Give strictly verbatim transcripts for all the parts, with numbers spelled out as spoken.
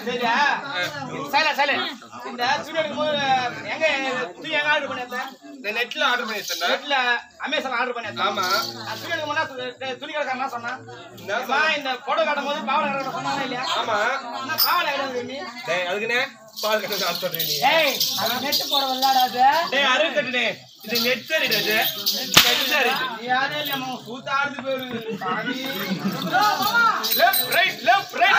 சரியா சைல சைல இந்த துணி எடுக்கும்போது எங்க துணி எங்க ஆர்டர் பண்ணிருந்தேன் இந்த நெட்ல ஆர்டர் பண்ணிருந்தேன் நெட்ல அமேசான் ஆர்டர் பண்ணிருந்தேன் ஆமா துணி எடுக்கும்போது துணி கடைக்காரன் என்ன சொன்னா இந்த போட்டோ காட்டும்போது பாவாடை கட்டணும் சொன்னானே இல்லையா ஆமா என்ன பாவாடை கட்டணும் நீ டேய் அதுக்குனே பால் கட்ட நான் சொல்றேன் நீ ஏய் அது நெட் போட விளையாடாத டேய் அரு கட்டுனே இது நெட் சரிடா இது நெட் சரி நீ யாரே இல்ல மாமா சூத்த ஆடுது பேரு சாமி லெஃப்ட் ரைட் லெஃப்ட் ரைட்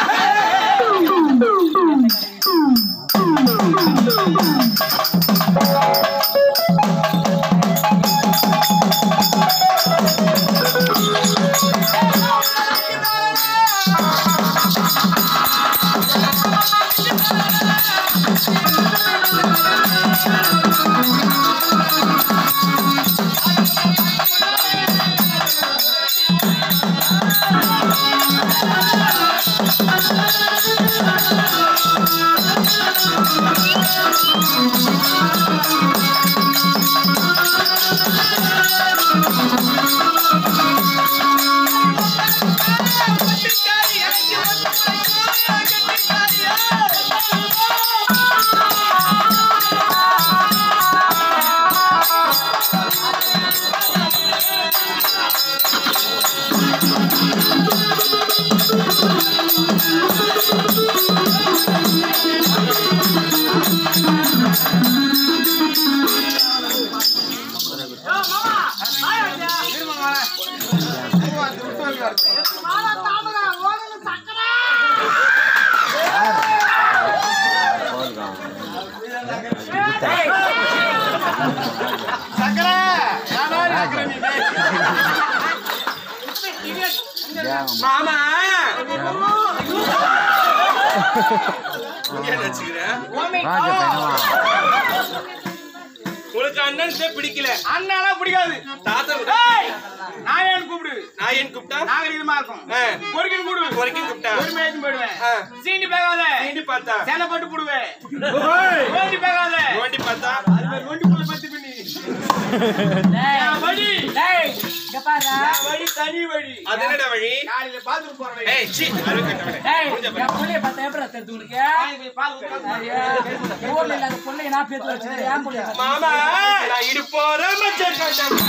மாமா என்ன வச்சுக்கிற உனக்கு அண்ணன் பிடிக்கல அண்ணனா பிடிக்காது தாத்தா நான் ஏன் கூப்பிடு நான் ஏன் கூப்பிட்டா நாகரிகமா இருக்கும் பொறுக்கின் கூடு பொறுக்கின் கூப்பிட்டா ஒரு மேய்ச்சி போயிடுவேன் சீண்டி பேகாத சீண்டி பார்த்தா சேனை போட்டு போடுவேன் ஓண்டி பேகாத ஓண்டி பார்த்தா அது மாதிரி ஓண்டி புள்ள பத்தி பண்ணி வழி டேய் இங்க பாரு வழி தனி வழி அது என்னடா வழி காலையில பாத்ரூம் போற வழி ஏய் சீ அரு கட்டவனே டேய் நான் புள்ளைய பார்த்தா எப்பற தெரிது உங்களுக்கு காலையில பால் ஊத்துறேன் ஊர்ல இல்ல புள்ளைய நான் பேத்து வச்சிருக்கேன் ஏன் புள்ளைய மாமா நான் இடு போறேன் மச்சான்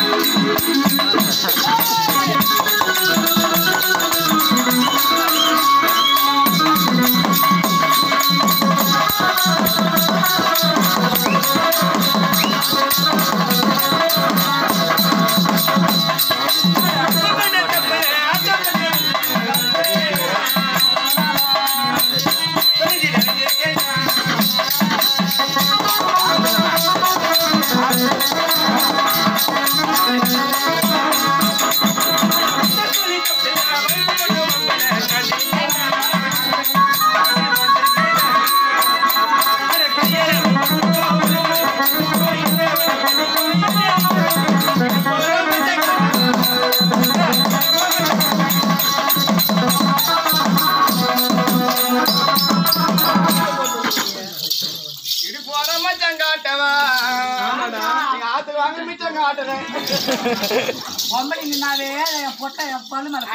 ஒம்பளி நின்னாவே என் பொட்டை என் பல்லு மேல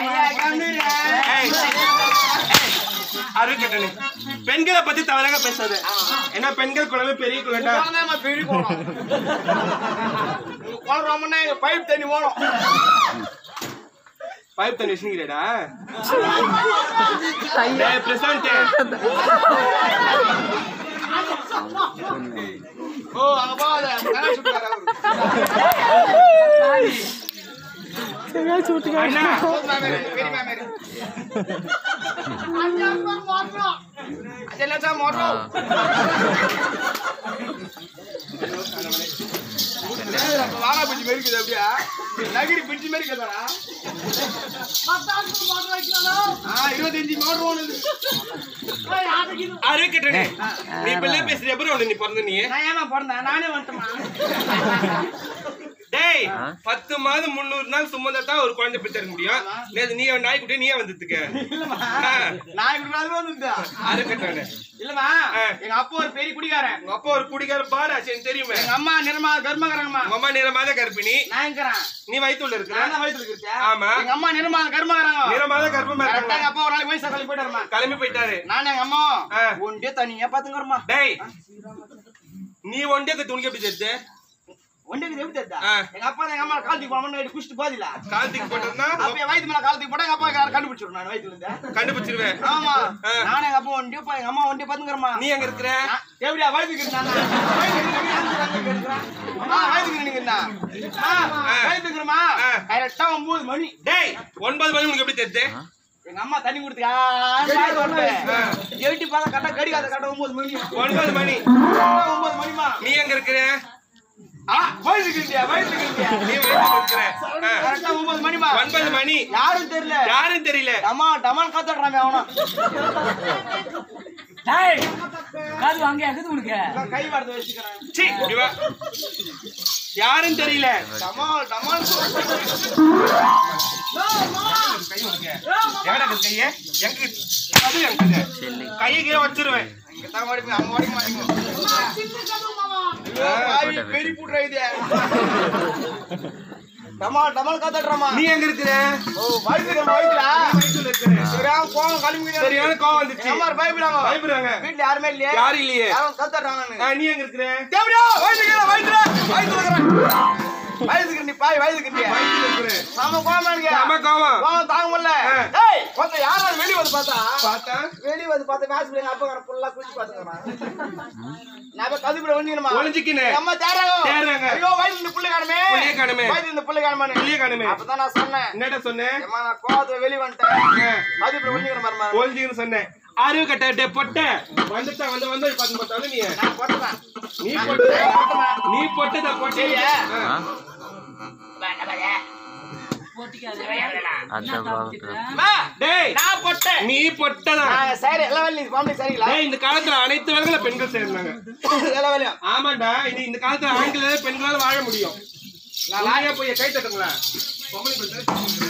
அரு கட்டணே பெண்களை பத்தி தவறாக பேசாத ஏன்னா பெண்கள் குழந்தை பெரிய குழந்தை பெரிய குளம் குளம் ரொம்பனா எங்க பைப் தண்ணி ஓடும் பைப் தண்ணி வச்சுக்கிறேடா பிரசாந்த் ஓ அங்க போகாத அண்ணா அதெல்லாம் மோட்டோ வாழை பிடிச்சி மாதிரி இருக்குது அப்படியா நகிரி பிடிச்சி மாதிரி இருக்குதாடா இருபத்தஞ்சு மோட்டர் ஓடுது அரு கட்டணே நீ பிள்ளை பேசுற எப்படி ஒண்ணு நீ பிறந்த நீ நான் ஏமா பிறந்தேன் நானே வந்துட்டேன் டேய் பத்து மாதம் முன்னூறு நாள் சுமந்தா தான் ஒரு குழந்தை பெற்று முடியும். நேத்து நீ நாய்க்குட்டி நீயே வந்துட்டுக்க. இல்லம்மா நாய்க்குட்டி அது வந்துட்டா அது கட்டானே. இல்லம்மா எங்க அப்பா ஒரு பெரிய குடிகாரன். உங்க அப்பா ஒரு குடிகார பாரு சரி தெரியுமே. எங்க அம்மா நிறமா கர்மகரங்கம்மா. உங்க அம்மா நிறமாத கர்ப்பிணி. நாயங்கறான். நீ வயித்துல இருக்க. நான் வயித்துல இருக்கேன். ஆமா. எங்க அம்மா நிறமா கர்மகரங்க. நிறமாத கர்ப்பமா இருக்காங்க. எங்க அப்பா ஒரு நாளைக்கு வயசா கிளம்பி போயிட்டாருமா. கிளம்பி போயிட்டாரு. நான் எங்க அம்மா ஒண்டே தனியா பாத்துங்கறமா. டேய் நீ ஒண்டேக்கு துணிக்கு எப்படி தெரிஞ்சே? ஒண்டேக்கு எப்படி தெரிஞ்சா? எங்க அப்பா எங்க அம்மா கால் தூக்கி போறோம்னு நைட் குஷ்டு போதில. கால் தூக்கி போட்டறனா அப்ப வயித்து மேல கால் தூக்கி போட்டா எங்க அப்பா யார கண்டுபிடிச்சிரு நான் வயித்துல இருந்து. கண்டுபிடிச்சிருவே. ஆமா. நான் எங்க அப்பா ஒண்டே பா எங்க அம்மா ஒண்டே பாத்துங்கறமா. நீ எங்க இருக்கற? எப்படியா வயித்துக்கு இருந்தானே. அம்மா வயித்துக்கு நிக்கிறனா. ஆ வயித்துக்குறமா. கரெக்ட்டா ஒன்பது மணி. டேய் ஒன்பது மணி உனக்கு எப்படி தெரிஞ்சே? எங்க அம்மா தண்ணி குடுத்துக்கா பாய் வந்து எட்டி பாக்க கட்ட கடிகாத கட்ட ஒன்பது மணி ஒன்பது மணி ஒன்பது மணிமா. நீ எங்க இருக்கற? ஆ வயித்துக்குறியா வயித்துக்குறியா நீ வயித்துல இருக்கற. கரெக்ட்டா ஒன்பது மணிமா. ஒன்பது மணி யாரும் தெரியல. யாரும் தெரியல. அம்மா டமான் காத்துறானே அவன. டேய் காது வாங்க எது உனக்கு கை வார்த்தை வெச்சுக்கறேன். சீ இவ யாரும் தெரியல. டமால் டமால் கை உனக்கு எங்கடா இருக்கு கையே? எங்க அது எங்க கையை கீழ வச்சிருவேன். இங்க தான் ஓடி போய் அம்மா ஓடி மாட்டீங்க. ஐயோ பெரி புட்ற இது. டமால் டமால் காத்துறமா. நீ எங்க இருக்கற? ஓ வயித்துக்கு வயித்துல வயித்துல இருக்கற. சரியான கோவம் கலிமிங்க. சரியான கோவம் வந்துச்சு. அம்மா பயப்படுறாங்க. பயப்படுறாங்க. வீட்ல யாருமே இல்லையே. யாரும் இல்லையே. யாரும் கத்துறாங்க. நீ எங்க இருக்கற? தேவடியா வயித்துக்கு வயித்துல வயித்துல இருக்கற. வயித்துக்கு நீ பாய் வயித்துக்கு நீ வயித்துல இருக்கற. சாம கோவமாங்க. சாம கோவம். கோவம் தாங்க முடியல. டேய் கொஞ்ச யாராவது வெளிய வந்து பார்த்தா பார்த்தா வெளிய வந்து பார்த்தா மேட்ச் பிளேங்க அப்பா கர ஃபுல்லா குச்சி பாத்துக்கறான். நான் கதுபட வந்தீங்கமா. ஒளிஞ்சிக்கினே. அம்மா தேறாங்க. தேறாங்க. ஐயோ வயித்துல இந்த புள்ள காணுமே. புள்ளைய காணுமே. வயித்துல இந்த புள்ள காணுமே. புள்ளைய காணுமே. அப்பதான் நான் சொன்னேன். என்னடா சொன்னே? அம்மா நான் கோவத்துல வெளிய வந்துட்டேன். கதுபட வந்தீங்கற மாமா. ஒளிஞ்சிக்கினு சொன்னே. அறிவு கட்ட பொட்ட வந்துட்ட வந்து வந்து பாத்து பார்த்தால நீ நான் போட்டேன். நீ பொட்ட நீ பொட்டத பொட்டேயா? நான் பொட்டேன். நீ பொட்டதான். சரி எல்லா வேலையும் பாம்பே சரிங்களா? டேய் இந்த காலத்துல அனைத்து வேலைகளும் பெண்கள் செய்றாங்க. எல்லா வேலையும். ஆமாடா இது இந்த காலத்துல ஆண்களால பெண்களால வாழ முடியும். நான் லாயா போய் கை தட்டுங்களா? பொம்பளை பெண்கள்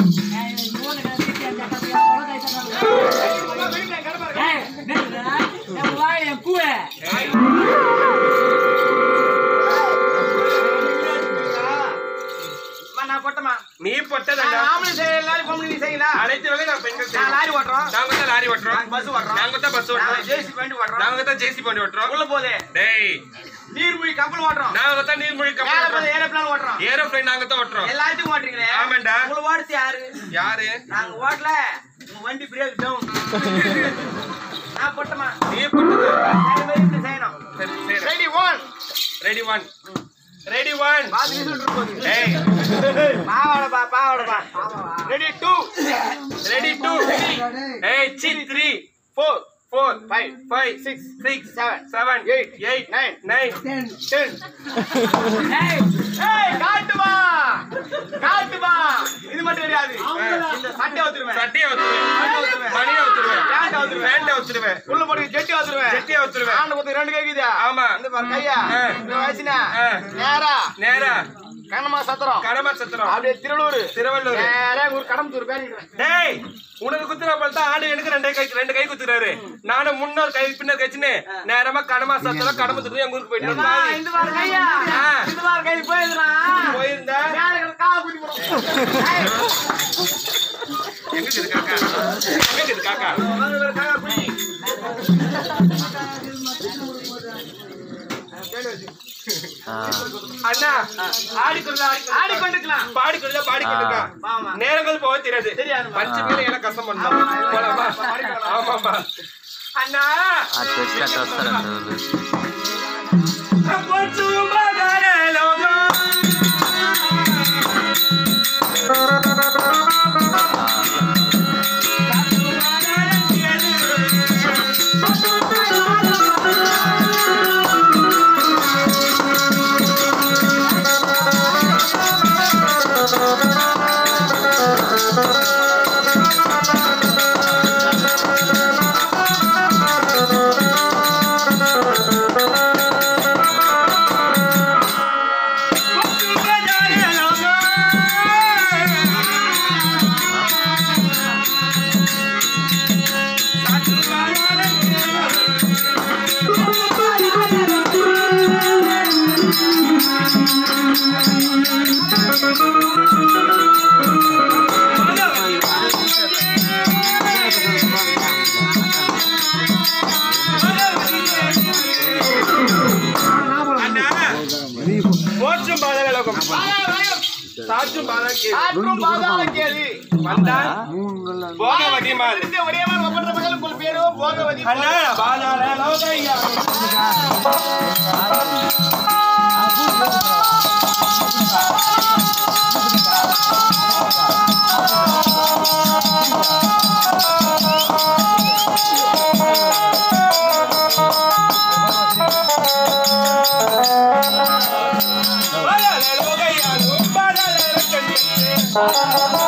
நீ பொட்டதா? ஆம்பளை எல்லாரும் பொம்பளை செய்யலாம். அனைத்து வேலையும் நான் பெண்கள் செய்றோம். லாரி ஓட்டுறோம். நாங்க தான் லாரி ஓட்டுறோம். பஸ் ஓட்டுறோம். நாங்க தான் பஸ் ஓட்டுறோம். ஜேசி வண்டி ஓட்டுறோம். நாங்க தான் ஜேசி வண்டி ஓட்டுறோம். உள்ள போதே டேய் நீர்மூழ்கி கப்பல் ஓட்டுறோம். நாங்க தான் நீர்மூழ்கி கப்பல் மேல ஓட்டுறோம். போதே ஏரோப்ளேன் ஓட்டுறோம். ஏரோப்ளேன் நாங்க தான் ஓட்டுறோம். எல்லாத்தையும் ஓட்டுறீங்களே. ஆமாண்டா. உள்ள ஓடுது யாரு? யாரு? நாங்க ஓட்டல. உங்க வண்டி பிரேக் டவுன். நான் போட்டமா. நீ பொட்டது. நான் வெயிட் இப்படி செய்யணும். சரி சரி. Ready one. Ready one. Ready one. பாதி சொல்லிட்டு போகுது. டேய் பாவாட பா பாவாட பா. Ready two. Ready two. ஏய் C three four four five five six six seven seven eight eight nine nine ten ten. ஏய் ஏய் காட்டுமா காட்டுமா இது மட்டும் தெரியாது. இந்த சட்டை ஊத்துறேன். சட்டையை ஊத்துறேன். மணியை ஊத்துறேன். பேண்ட் ஊத்துறேன். பேண்ட் ஊத்துறேன். உள்ள போட்டு ஜெட்டி ஊத்துறேன். ஜெட்டியை ஊத்துறேன். ஆண்டு போட்டு ரெண்டு கேக்குதா? ஆமா. இந்த பாரு கையா. இந்த வயசுனா நேரா நேரா கண்ணமா சத்திரம். கடமை சத்திரம். அப்படியே திருவள்ளூர் திருவள்ளூர். நேரா ஒரு கடம்பத்தூர் பேரிடுறேன். டேய் உனக்கு குத்துற போல தான் ஆடு எனக்கு ரெண்டு கை ரெண்டு கை குத்துறாரு. நானும் முன்னோர் கை பின்னர் கழிச்சுன்னு நேரமா கடமா சத்திரம் கடம்பத்தூர் எங்க ஊருக்கு போயிட்டு ஆ இந்த பாரு கையா. இந்த பாரு கை போயிடுறா. போயிருந்தா மேல கா குடி போறோம். எங்க இருக்கு காக்கா? எங்க இருக்கு காக்கா? ஒரு காக்கா குடி. அண்ணா ஆடிக்கொள்ள ஆடிக்கொண்டிருக்கலாம். பாடிக்கொள்ள பாடிக்கொண்டிருக்கலாம். நேரங்கள் போக தெரியாது. பஞ்சு மேல எனக்கு கஷ்டம் பண்ணலாம். போலாமா? ஆமாமா அண்ணா Thank you. அண்ணா போற்றும் பாதாள லோகம் சாற்றும் பாதாள கேது ஆற்றும் பாதாள கேது வந்தான் போகவதி மால் இந்த ஒரேவர் ஒப்பற்ற மகள் உங்கள் பேரோ போகவதி அண்ணா பாதாள லோகையா பாதாள லோகையா பாதாள லோகையா